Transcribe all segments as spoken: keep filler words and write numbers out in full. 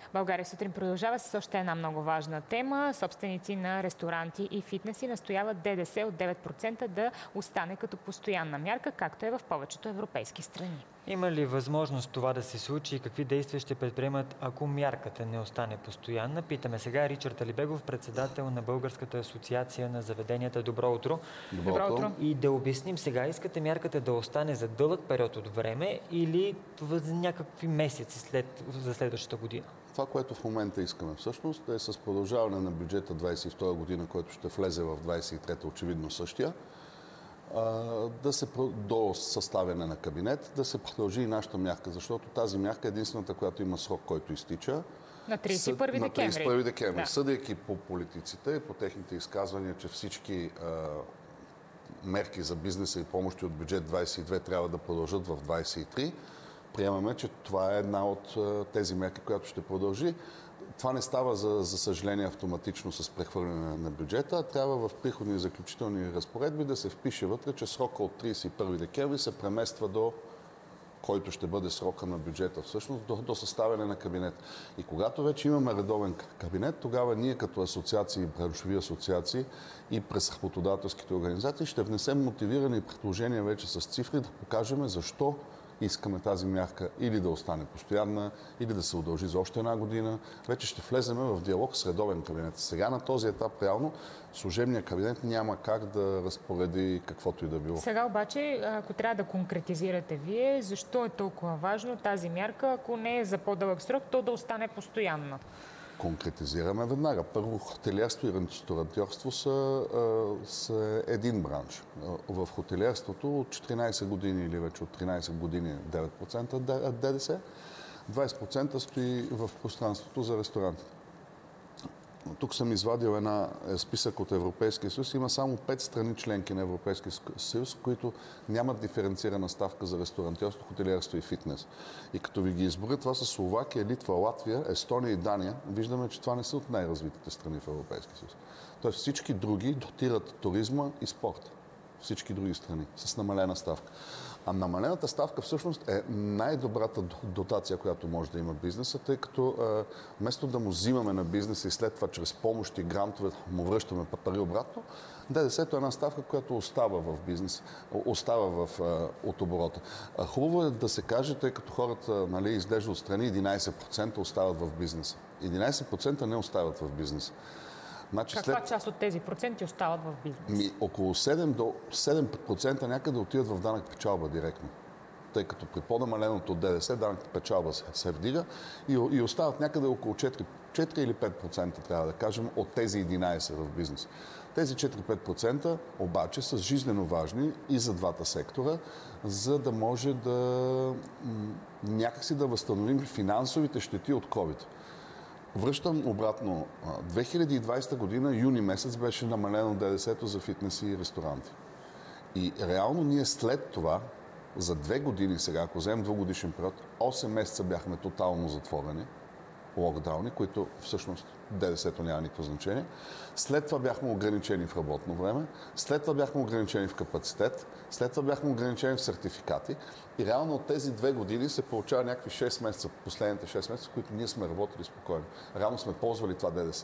България сутрин продължава с още една много важна тема. Собственици на ресторанти и фитнеси настояват ДДС от девет процента да остане като постоянна мярка, както е в повечето европейски страни. Има ли възможност това да се случи и какви действия ще предприемат, ако мярката не остане постоянна? Питаме сега Ричард Алибегов, председател на Българската асоциация на заведенията. Добро утро. Добро, Добро утро. И да обясним сега, искате мярката да остане за дълъг период от време или за някакви месеци след, за следващата година? Това, което в момента искаме всъщност, е с продължаване на бюджета двадесет и втора година, който ще влезе в двадесет и трета, очевидно същия, да се, до съставяне на кабинет, да се продължи и нашата мярка, защото тази мярка е единствената, която има срок, който изтича. На тридесет и първи декември. На тридесет и първи декември. Да. Съдейки по политиците и по техните изказвания, че всички а, мерки за бизнеса и помощи от бюджет двадесет и две трябва да продължат в двадесет и три, приемаме, че това е една от а, тези мерки, която ще продължи. Това не става, за, за съжаление, автоматично с прехвърляне на бюджета. Трябва в приходни и заключителни разпоредби да се впише вътре, че срока от тридесет и първи декември се премества до който ще бъде срока на бюджета, всъщност до, до съставяне на кабинет. И когато вече имаме редовен кабинет, тогава ние като асоциации, браншови асоциации и през работодателските организации ще внесем мотивирани предложения вече с цифри да покажем защо искаме тази мярка или да остане постоянна, или да се удължи за още една година. Вече ще влезем в диалог с редовен кабинет. Сега на този етап реално служебният кабинет няма как да разпореди каквото и да било. Сега обаче, ако трябва да конкретизирате вие, защо е толкова важно тази мярка, ако не е за по-дълъг срок, то да остане постоянна? Конкретизираме веднага. Първо, хотелиерство и ресторантьорство са, са един бранш. В хотелиерството от четиринадесет години или вече от тринадесет години девет процента ДДС, двадесет процента стои в пространството за ресторантите. Тук съм извадил една списък от Европейския съюз. Има само пет страни членки на Европейския съюз, които нямат диференцирана ставка за ресторантьорство, хотелиерство и фитнес. И като ви ги изборя, това са Словакия, Литва, Латвия, Естония и Дания. Виждаме, че това не са от най-развитите страни в Европейския съюз. Тоест всички други дотират туризма и спорта. Всички други страни с намалена ставка. А намалената ставка всъщност е най-добрата дотация, която може да има бизнеса, тъй като е, вместо да му взимаме на бизнеса и след това чрез помощи, грантове му връщаме пари обратно, ДДС-то е една ставка, която остава в бизнеса, остава в, е, от оборота. Хубаво е да се каже, тъй като хората, нали, изглежда отстрани, единадесет процента остават в бизнеса. единадесет процента не остават в бизнеса. Значи Каква след... част от тези проценти остават в бизнес? Ми, около седем до седем процента някъде отиват в данък печалба директно. Тъй като при по-намаленото от ДДС данък печалба се, се вдига и, и остават някъде около четири, четири или пет процента, трябва да кажем, от тези единадесет в бизнес. Тези четири-пет процента обаче са жизнено важни и за двата сектора, за да може да някакси да възстановим финансовите щети от ковид. Връщам обратно. две хиляди и двадесета година, юни месец, беше намалено ДДС-то за фитнеси и ресторанти. И реално ние след това, за две години сега, ако вземем двугодишен период, осем месеца бяхме тотално затворени, локдауни, които всъщност ДДС-то няма никакво значение. След това бяхме ограничени в работно време, след това бяхме ограничени в капацитет, след това бяхме ограничени в сертификати и реално от тези две години се получава някакви шест месеца, последните шест месеца, в които ние сме работили спокойно. Реално сме ползвали това ДДС.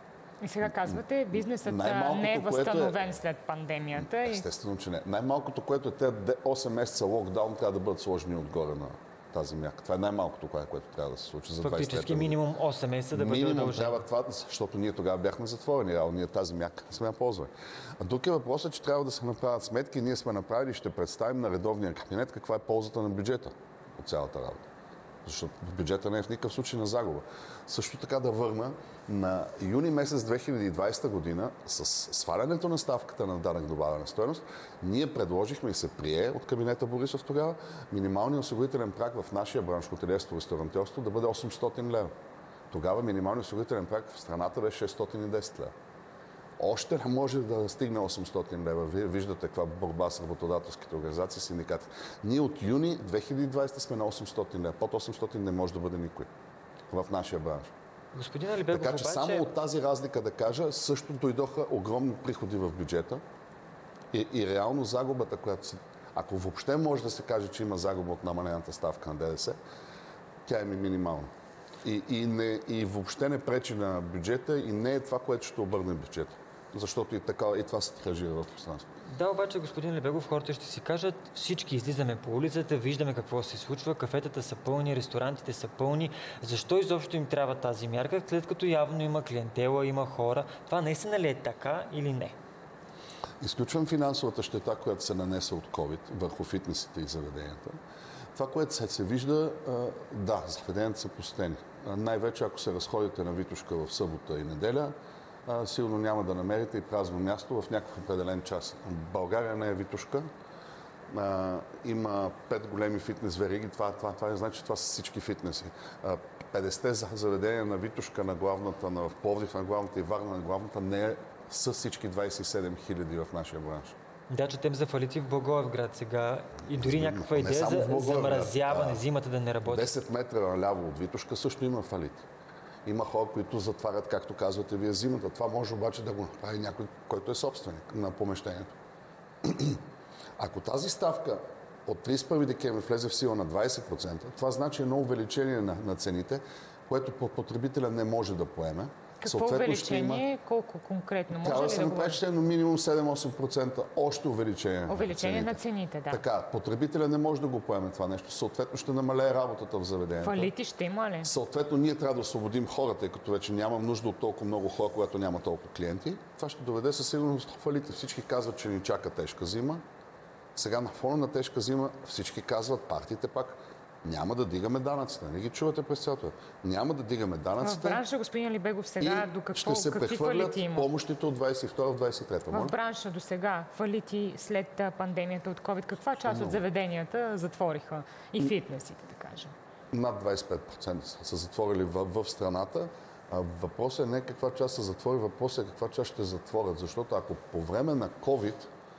И сега казвате, бизнесът не е възстановен е... след пандемията. Естествено, че не. Най-малкото, което е тези осем месеца локдаун, трябва да бъдат сложени отгоре на тази мярка. Това е най-малкото, което трябва да се случи за двадесет лета. Фактически минимум осем месеца да бъде удължено. Минимум трябва това, защото ние тогава бяхме затворени. Реално ние тази мярка не сме я ползвали. А тук е въпросът, че трябва да се направят сметки. Ние сме направили и ще представим на редовния кабинет каква е ползата на бюджета от цялата работа. Защото бюджета не е в никакъв случай на загуба. Също така да върна на юни месец две хиляди и двадесета година с свалянето на ставката на данък добавена стойност, ние предложихме и се прие от кабинета Борисов тогава минималният осигурителен праг в нашия бранш хотелиерство и ресторантьорство да бъде осемстотин лева. Тогава минималният осигурителен праг в страната беше шестстотин и десет лева. Още не може да стигне осемстотин лева. Вие виждате каква борба с работодателските организации, синдикати. Ние от юни две хиляди и двадесета сме на осемстотин лева. Под осемстотин не може да бъде никой в нашия бранш. Господин Алибегов, така че обаче... само от тази разлика да кажа, също дойдоха огромни приходи в бюджета и, и реално загубата, която се... Ако въобще може да се каже, че има загуба от намалената ставка на ДДС, тя е минимална. И, и, не, и въобще не пречи на бюджета и не е това, което ще обърне бюджета. Защото и, така, и това се тиражира в пространството. Да, обаче, господин Лебегов, хората ще си кажат, всички излизаме по улицата, виждаме какво се случва, кафетата са пълни, ресторантите са пълни. Защо изобщо им трябва тази мярка, след като явно има клиентела, има хора? Това наистина ли е така или не? Изключвам финансовата щета, която се нанесе от COVID върху фитнесите и заведенията. Това, което се, се вижда, да, заведенията са посетени. Най-вече ако се разходите на Витошка в събота и неделя, сигурно няма да намерите и празно място в някакъв определен час. България не е Витошка. Има пет големи фитнес вериги. Това, това, това е, значи, това са всички фитнеси. петдесетте заведения на Витошка, на главната, на Пловдив, на главната и Варна на главната не е с всички двадесет и седем хиляди в нашия бранш. Да, четем за фалити в Благоевград сега и дори някаква идея за замразяване, зимата да не работи. десет метра наляво от Витошка също има фалити. Има хора, които затварят, както казвате вие, зимата. Това може обаче да го направи някой, който е собственик на помещението. Ако тази ставка от тридесет и първи декември влезе в сила на двадесет процента, това значи едно увеличение на, на цените, което потребителя не може да поеме. Какво увеличение? Има... Колко конкретно? Може трябва ли да се да направи, че минимум седем-осем процента още увеличение. Увеличение на цените, на цените да. Така, потребителя не може да го поеме това нещо. Съответно ще намалее работата в заведението. Фалити ще има ли? Съответно ние трябва да освободим хората, тъй като вече нямам нужда от толкова много хора, когато няма толкова клиенти. Това ще доведе със сигурност фалити. Всички казват, че ни чака тежка зима. Сега на фона на тежка зима всички казват, партиите пак, няма да дигаме данъците. Не ги чувате през цялото. Няма да дигаме данъците. В бранша, господин Либегов, сега до какво, ще се какви фалити има? помощите от двадесет и втора в двадесет и трета. В бранша до сега фалити след пандемията от COVID, каква част от заведенията затвориха? И фитнесите, да кажем. Над двадесет и пет процента са затворили в, в страната. Въпросът е не каква част са затвори, въпросът е каква част ще затворят. Защото ако по време на COVID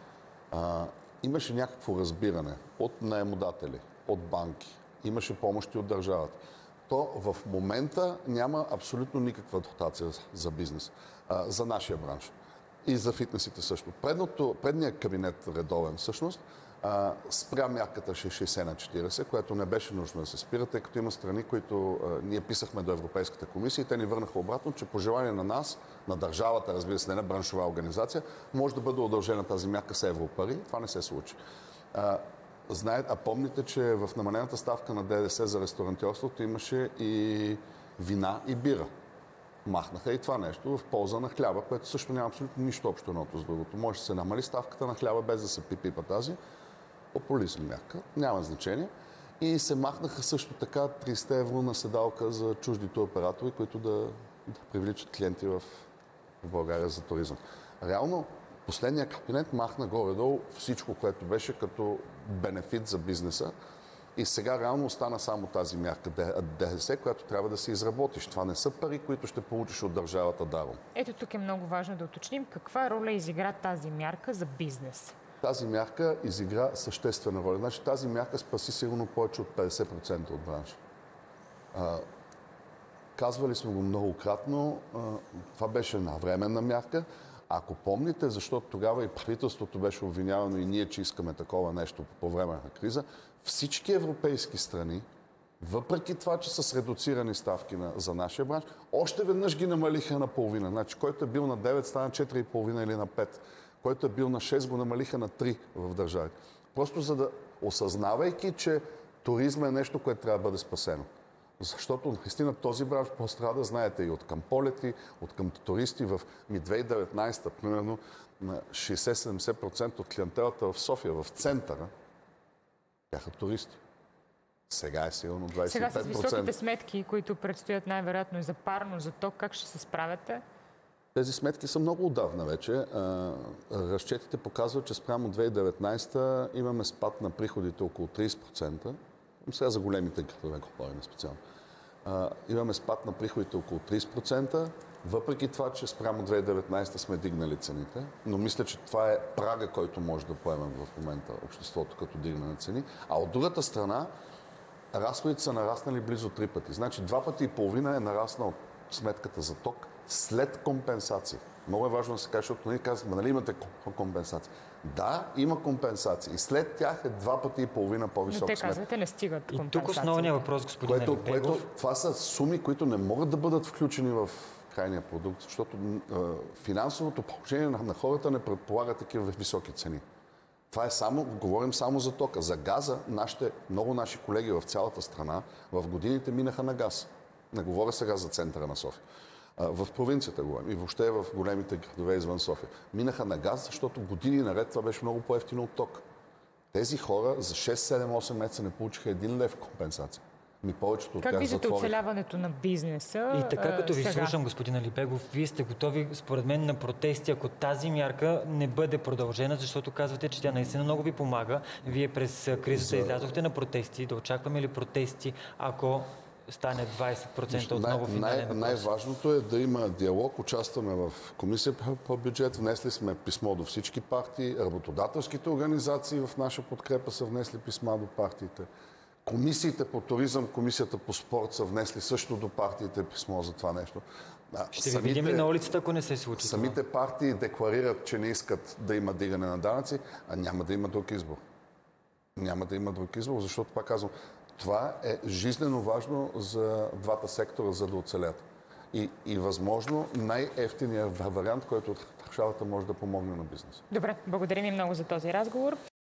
а, имаше някакво разбиране от наемодатели, от банки, имаше помощи от държавата, то в момента няма абсолютно никаква дотация за бизнес, а, за нашия бранш. И за фитнесите също. Предното, предният кабинет редовен всъщност а, спря мярката шейсет на четиридесет, която не беше нужно да се спира, тъй като има страни, които а, ние писахме до Европейската комисия и те ни върнаха обратно, че по желание на нас, на държавата, разбира се, не на браншова организация, може да бъде удължена тази мярка с европари. Това не се случи. А, Знаете, а помните, че в намалената ставка на ДДС за ресторантьорството имаше и вина и бира. Махнаха и това нещо в полза на хляба, което също няма абсолютно нищо общо едното с другото. Може да се намали ставката на хляба без да се пипипа тази. Популизъм мярка, няма значение. И се махнаха също така тридесет евро на седалка за чуждите оператори, които да, да привличат клиенти в, в България за туризъм. Реално, последният кабинет махна горе-долу всичко, което беше като бенефит за бизнеса. И сега реално остана само тази мярка ДДС, която трябва да се изработиш. Това не са пари, които ще получиш от държавата даром. Ето тук е много важно да уточним каква роля изигра тази мярка за бизнес. Тази мярка изигра съществена роля. Значи тази мярка спаси сигурно повече от петдесет процента от бранша. А, казвали сме го многократно. А, това беше една временна мярка. Ако помните, защото тогава и правителството беше обвинявано и ние, че искаме такова нещо по време на криза, всички европейски страни, въпреки това, че са с редуцирани ставки на, за нашия бранш, още веднъж ги намалиха на половина. Значи, който е бил на девет, стана четири и половина или на пет. Който е бил на шест, го намалиха на три в държави. Просто за да, осъзнавайки, че туризма е нещо, което трябва да бъде спасено. Защото наистина този бранш пострада, знаете, и от към полети, от към туристи. В две хиляди и деветнадесета, примерно, на шейсет до седемдесет процента от клиентелата в София, в центъра, бяха туристи. Сега е сигурно двадесет и пет процента. Сега с високите сметки, които предстоят най-вероятно и за парно, за ток, как ще се справяте? Тези сметки са много отдавна вече. Разчетите показват, че спрямо две хиляди и деветнадесета имаме спад на приходите около тридесет процента. Сега за големите градове говорим специално. А, имаме спад на приходите около тридесет процента, въпреки това, че спрямо две хиляди и деветнадесета сме дигнали цените. Но мисля, че това е прага, който може да поемем в момента обществото, като дигне на цени. А от другата страна, разходите са нараснали близо три пъти. Значи два пъти и половина е нараснал сметката за ток след компенсации. Много е важно да се каже, защото ние казваме, нали имате компенсации? Да, има компенсации. И след тях е два пъти и половина по-висок Но те сметка. казвате, не стигат И компенсациите. тук основният въпрос, господин Което, Алибегов. което, това са суми, които не могат да бъдат включени в крайния продукт, защото е, финансовото положение на, на хората не предполага такива високи цени. Това е само, говорим само за тока. За газа, нашите, много наши колеги в цялата страна в годините минаха на газ. Не говоря сега за центъра на София. В провинцията говорим и въобще в големите градове извън София. Минаха на газ, защото години наред това беше много по-евтино от ток. Тези хора за шест, седем, осем месеца не получиха един лев компенсация. Ми повечето от Как тях виждате затвориха. оцеляването на бизнеса? И така, като ви сега? слушам, господин Алибегов, вие сте готови, според мен, на протести, ако тази мярка не бъде продължена, защото казвате, че тя наистина много ви помага. Вие през кризата За... излязохте на протести. Да очакваме ли протести, ако стане двайсет процента отново финален най- въпрос? Най-важното е да има диалог. Участваме в комисията по бюджет. Внесли сме писмо до всички партии. Работодателските организации в наша подкрепа са внесли писма до партиите. Комисиите по туризъм, комисията по спорт са внесли също до партиите писмо за това нещо. Ще ви видим ли на улицата, ако не се случи? Самите партии декларират, че не искат да има дигане на данъци, а няма да има друг избор. Няма да има друг избор, защото, пак казвам, това е жизнено важно за двата сектора, за да оцелят. И, и възможно най-ефтиният вариант, който държавата може да помогне на бизнеса. Добре, благодарим ви много за този разговор.